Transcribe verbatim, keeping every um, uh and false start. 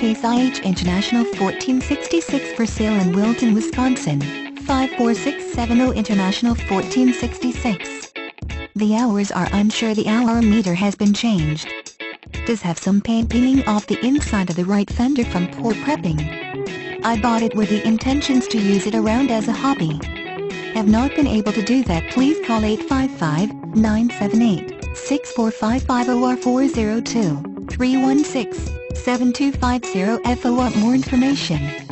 Case I H International fourteen sixty-six for sale in Wilton, Wisconsin. five four six seven zero International fourteen sixty-six. The hours are unsure. The hour meter has been changed. Does have some paint peeling off the inside of the right fender from poor prepping. I bought it with the intentions to use it around as a hobby. Have not been able to do that. Please call eight five five, nine seven eight, six four five five or four zero two, three one six, seven two five zero if you want more information.